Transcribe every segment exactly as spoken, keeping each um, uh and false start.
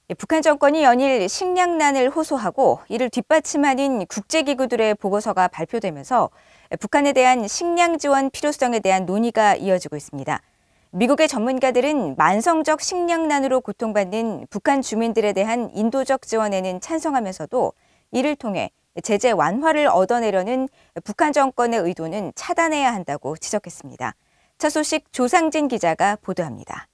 북한 정권이 연일 식량난을 호소하고 이를 뒷받침하는 국제기구들의 보고서가 발표되면서 북한에 대한 식량 지원 필요성에 대한 논의가 이어지고 있습니다. 미국의 전문가들은 만성적 식량난으로 고통받는 북한 주민들에 대한 인도적 지원에는 찬성하면서도 이를 통해 제재 완화를 얻어내려는 북한 정권의 의도는 차단해야 한다고 지적했습니다. 첫 소식 조상진 기자가 보도합니다.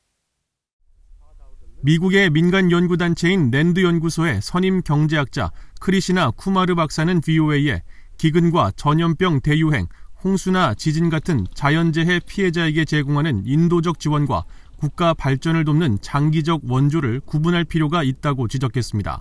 미국의 민간 연구단체인 랜드 연구소의 선임 경제학자 크리시나 쿠마르 박사는 브이오에이에 기근과 전염병 대유행, 홍수나 지진 같은 자연재해 피해자에게 제공하는 인도적 지원과 국가 발전을 돕는 장기적 원조를 구분할 필요가 있다고 지적했습니다.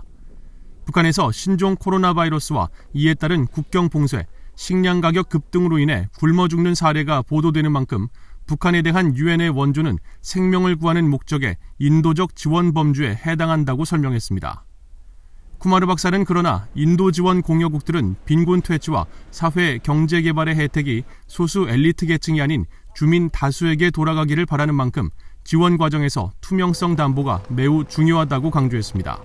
북한에서 신종 코로나 바이러스와 이에 따른 국경 봉쇄, 식량 가격 급등으로 인해 굶어 죽는 사례가 보도되는 만큼 북한에 대한 유엔의 원조는 생명을 구하는 목적의 인도적 지원 범주에 해당한다고 설명했습니다. 쿠마르 박사는 그러나 인도 지원 공여국들은 빈곤 퇴치와 사회 경제 개발의 혜택이 소수 엘리트 계층이 아닌 주민 다수에게 돌아가기를 바라는 만큼 지원 과정에서 투명성 담보가 매우 중요하다고 강조했습니다.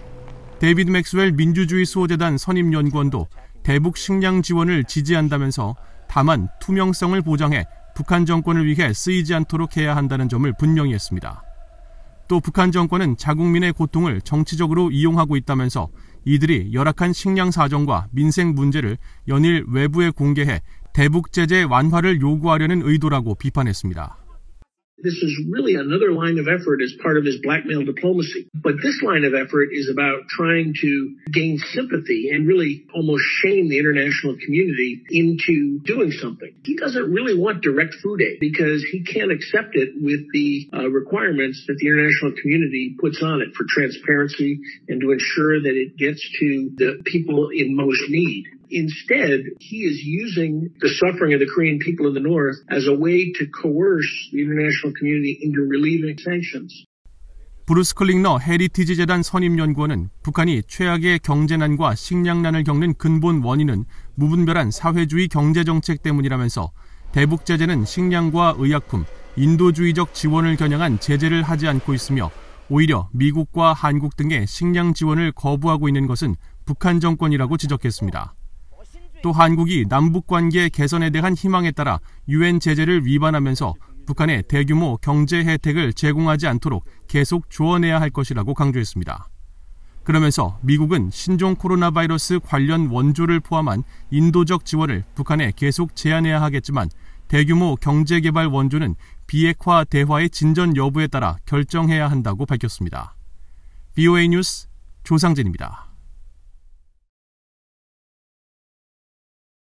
데이비드 맥스웰 민주주의 수호재단 선임 연구원도 대북 식량 지원을 지지한다면서 다만 투명성을 보장해 북한 정권을 위해 쓰이지 않도록 해야 한다는 점을 분명히 했습니다. 또 북한 정권은 자국민의 고통을 정치적으로 이용하고 있다면서 이들이 열악한 식량 사정과 민생 문제를 연일 외부에 공개해 대북 제재 완화를 요구하려는 의도라고 비판했습니다. This is really another line of effort as part of his blackmail diplomacy. But this line of effort is about trying to gain sympathy and really almost shame the international community into doing something. He doesn't really want direct food aid because he can't accept it with the uh, requirements that the international community puts on it for transparency and to ensure that it gets to the people in most need. Instead, he is using the suffering of the Korean people in the north as a way to coerce the international community into relieving sanctions. 브루스 클링너 헤리티지 재단 선임 연구원은 북한이 최악의 경제난과 식량난을 겪는 근본 원인은 무분별한 사회주의 경제정책 때문이라면서 대북 제재는 식량과 의약품, 인도주의적 지원을 겨냥한 제재를 하지 않고 있으며 오히려 미국과 한국 등의 식량 지원을 거부하고 있는 것은 북한 정권이라고 지적했습니다. 또 한국이 남북관계 개선에 대한 희망에 따라 유엔 제재를 위반하면서 북한에 대규모 경제 혜택을 제공하지 않도록 계속 조언해야 할 것이라고 강조했습니다. 그러면서 미국은 신종 코로나 바이러스 관련 원조를 포함한 인도적 지원을 북한에 계속 제한해야 하겠지만 대규모 경제개발 원조는 비핵화 대화의 진전 여부에 따라 결정해야 한다고 밝혔습니다. 브이오에이 뉴스 조상진입니다.